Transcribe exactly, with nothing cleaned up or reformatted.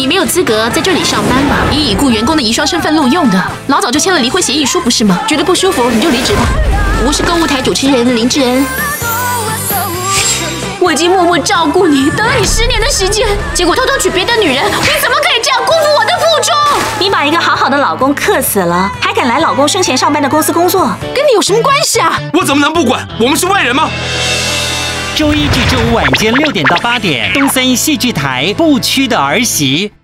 你没有资格在这里上班吧？以已故员工的遗孀身份录用的，老早就签了离婚协议书，不是吗？觉得不舒服你就离职吧。我是购物台主持人林志恩。 我已经默默照顾你，等了你十年的时间，结果偷偷娶别的女人，你怎么可以这样辜负我的付出？ 你把一个好好的老公克死了，还敢来老公生前上班的公司工作， 跟你有什么关系啊？ 我怎么能不管？我们是外人吗？ 周一至周五晚间六点到八点，东森戏剧台不屈的儿媳。